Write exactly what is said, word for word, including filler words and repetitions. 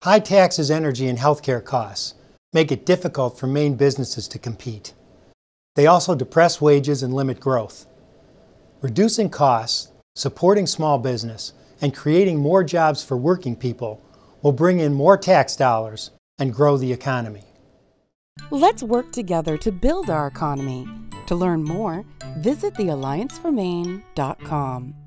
High taxes, energy, and healthcare costs make it difficult for Maine businesses to compete. They also depress wages and limit growth. Reducing costs, supporting small business, and creating more jobs for working people will bring in more tax dollars and grow the economy. Let's work together to build our economy. To learn more, visit the alliance for maine dot com.